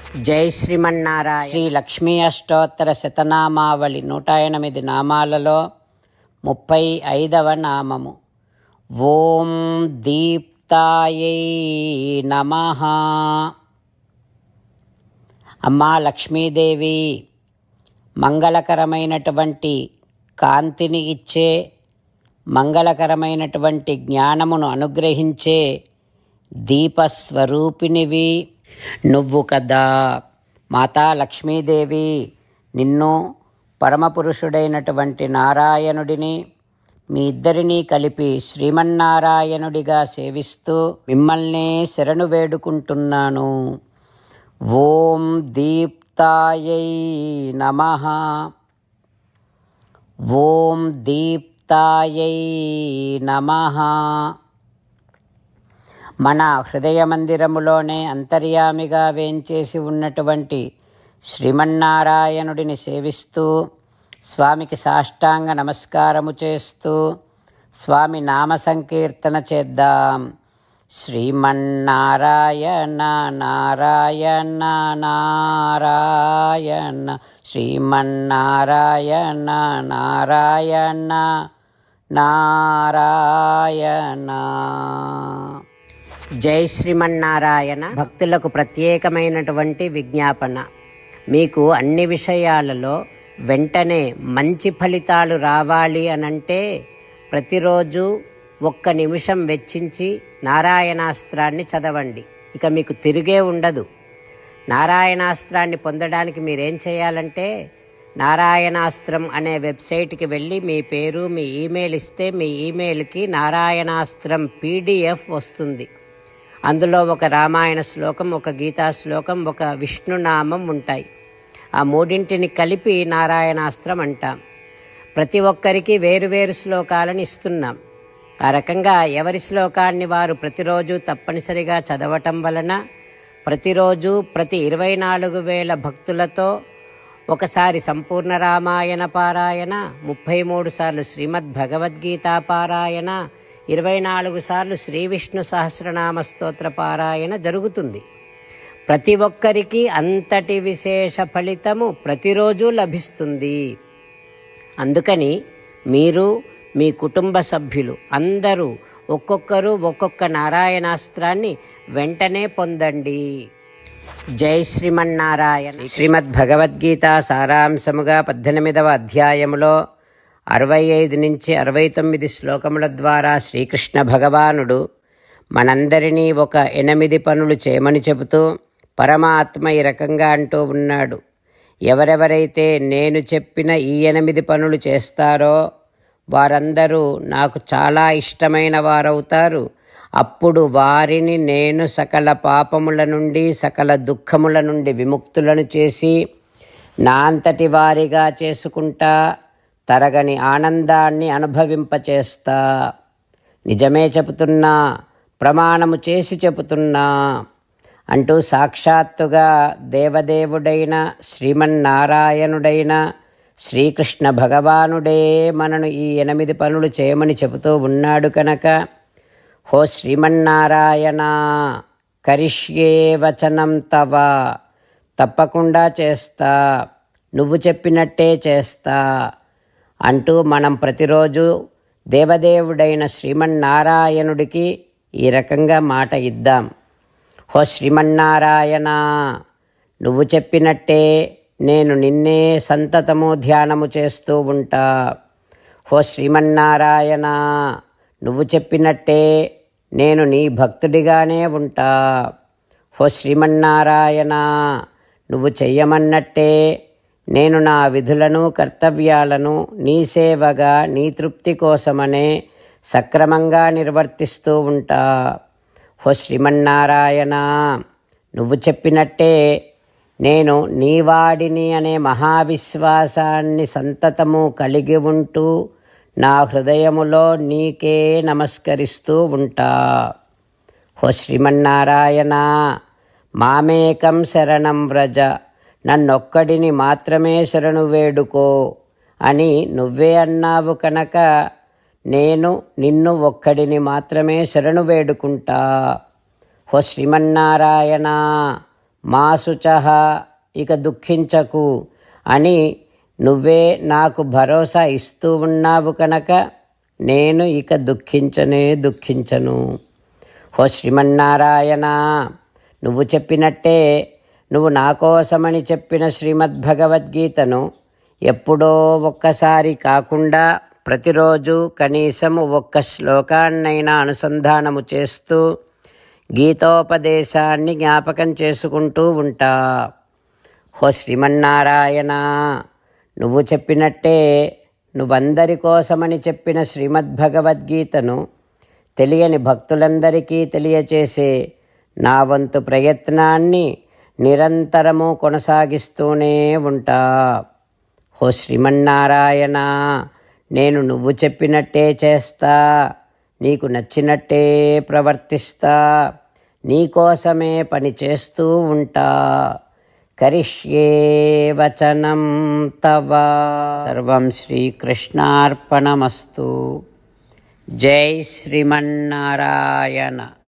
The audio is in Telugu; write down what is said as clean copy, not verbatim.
జై శ్రీమన్నారాయణ. శ్రీ లక్ష్మీ అష్టోత్తర శతనామావళి 108 నామాలలో 35వ నామము. ఓం దీప్తాయై నమః. అమ్మా లక్ష్మీదేవి, మంగళకరమైనటువంటి కాంతిని ఇచ్చే, మంగళకరమైనటువంటి జ్ఞానమును అనుగ్రహించే దీపస్వరూపినివి నువ్వు కదా. మాతా లక్ష్మీదేవి, నిన్ను పరమపురుషుడైనటువంటి నారాయణుడిని మీ ఇద్దరినీ కలిపి శ్రీమన్నారాయణుడిగా సేవిస్తూ మిమ్మల్నే శరణు వేడుకుంటున్నాను. ఓం దీప్తాయై నమః. ఓం దీప్తాయై నమః. మన హృదయ మందిరములోనే అంతర్యామిగా వేంచేసి ఉన్నటువంటి శ్రీమన్నారాయణుడిని సేవిస్తూ స్వామికి సాష్టాంగ నమస్కారము చేస్తూ స్వామి నామ సంకీర్తన చేద్దాం. శ్రీమన్నారాయణ నారాయణ నారాయణ, శ్రీమన్నారాయణ నారాయణ నారాయణ. జై శ్రీమన్నారాయణ. భక్తులకు ప్రత్యేకమైనటువంటి విజ్ఞాపన. మీకు అన్ని విషయాలలో వెంటనే మంచి ఫలితాలు రావాలి అనంటే ప్రతిరోజు 1 నిమిషం వెచ్చించి నారాయణాస్త్రాన్ని చదవండి. ఇక మీకు తిరిగే ఉండదు. నారాయణాస్త్రాన్ని పొందడానికి మీరేం చేయాలంటే నారాయణాస్త్రం అనే వెబ్సైట్కి వెళ్ళి మీ పేరు, మీ ఈమెయిల్ ఇస్తే మీ ఈమెయిల్కి నారాయణాస్త్రం PDF వస్తుంది. అందులో ఒక రామాయణ శ్లోకం, ఒక గీతా శ్లోకం, ఒక విష్ణునామం ఉంటాయి. ఆ మూడింటిని కలిపి నారాయణాస్త్రం అంటాం. ప్రతి ఒక్కరికి వేరువేరు శ్లోకాలను ఇస్తున్నాం. ఆ రకంగా ఎవరి శ్లోకాన్ని వారు ప్రతిరోజు తప్పనిసరిగా చదవటం వలన ప్రతిరోజు ప్రతి 24,000 భక్తులతో ఒకసారి సంపూర్ణ రామాయణ పారాయణ, 33 సార్లు శ్రీమద్ భగవద్గీత పారాయణ, 24 సార్లు శ్రీ విష్ణు సహస్రనామ స్తోత్ర పారాయణ జరుగుతుంది. ప్రతి ఒక్కరికి అంతటి విశేష ఫలితము ప్రతిరోజు లభిస్తుంది. అందుకని మీరు, మీ కుటుంబ సభ్యులు అందరూ ఒక్కొక్కరు ఒక్కొక్క నారాయణాస్త్రాన్ని వెంటనే పొందండి. జై శ్రీమన్నారాయణ. శ్రీమద్ భగవద్గీత సారాంశముగా 18వ అధ్యాయములో 65 నుంచి 69 శ్లోకముల ద్వారా శ్రీకృష్ణ భగవానుడు మనందరినీ ఒక 8 పనులు చేయమని చెబుతూ పరమాత్మ ఈ రకంగా అంటూ ఉన్నాడు. ఎవరెవరైతే నేను చెప్పిన ఈ 8 పనులు చేస్తారో వారందరూ నాకు చాలా ఇష్టమైన వారవుతారు. అప్పుడు వారిని నేను సకల పాపముల నుండి, సకల దుఃఖముల నుండి విముక్తులను చేసి నా అంతటి వారిగా చేసుకుంటా, తరగని ఆనందాన్ని అనుభవింపచేస్తా. నిజమే చెబుతున్నా, ప్రమాణము చేసి చెబుతున్నా అంటూ సాక్షాత్తుగా దేవదేవుడైన శ్రీమన్నారాయణుడైన శ్రీకృష్ణ భగవానుడే మనను ఈ 8 పనులు చేయమని చెబుతూ ఉన్నాడు కనుక, హో శ్రీమన్నారాయణ, కరిష్యే వచనం తవ, తప్పకుండా చేస్తా, నువ్వు చెప్పినట్టే చేస్తా అంటూ మనం ప్రతిరోజు దేవదేవుడైన శ్రీమన్నారాయణుడికి ఈ రకంగా మాట ఇద్దాం. హో శ్రీమన్నారాయణ, నువ్వు చెప్పినట్టే నేను నిన్నే సంతతము ధ్యానము చేస్తూ ఉంటా. హో శ్రీమన్నారాయణ, నువ్వు చెప్పినట్టే నేను నీ భక్తుడిగానే ఉంటా. హో శ్రీమన్నారాయణ, నువ్వు చెయ్యమన్నట్టే నేను నా విధులను, కర్తవ్యాలను నీ సేవగా, నీ తృప్తి కోసమనే సక్రమంగా నిర్వర్తిస్తూ ఉంటా. హో శ్రీమన్నారాయణ, నువ్వు చెప్పినట్టే నేను నీవాడిని అనే మహావిశ్వాసాన్ని సంతతము కలిగి ఉంటూ నా హృదయములో నీకే నమస్కరిస్తూ ఉంటా. హో శ్రీమన్నారాయణ, మామేకం శరణం వ్రజ, నన్నొక్కడిని మాత్రమే శరణు వేడుకో అని నువ్వే అన్నావు కనుక నేను నిన్ను ఒక్కడిని మాత్రమే శరణు వేడుకుంటా. హో శ్రీమన్నారాయణ, మా శుచః ఇక దుఃఖించకు అని నువ్వే నాకు భరోసా ఇస్తూ ఉన్నావు కనుక నేను ఇక దుఃఖించను. ఓ శ్రీమన్నారాయణ, నువ్వు చెప్పినట్టే నువ్వు నా కోసమని చెప్పిన శ్రీమద్భగవద్గీతను ఎప్పుడో ఒక్కసారి కాకుండా ప్రతిరోజు కనీసము ఒక్క శ్లోకాన్నైనా అనుసంధానము చేస్తూ గీతోపదేశాన్ని జ్ఞాపకం చేసుకుంటూ ఉంటా. ఓ శ్రీమన్నారాయణ, నువ్వు చెప్పినట్టే నువ్వందరి కోసమని చెప్పిన శ్రీమద్భగవద్గీతను తెలియని భక్తులందరికీ తెలియచేసే నా వంతు ప్రయత్నాన్ని నిరంతరము కొనసాగిస్తూనే ఉంటా. ఓ శ్రీమన్నారాయణ, నేను నువ్వు చెప్పినట్టే చేస్తా, నీకు నచ్చినట్టే ప్రవర్తిస్తా, నీకోసమే పని చేస్తూ ఉంటా. కరిష్యే వచనం తవ. సర్వం శ్రీకృష్ణార్పణమస్తు. జై శ్రీమన్నారాయణ.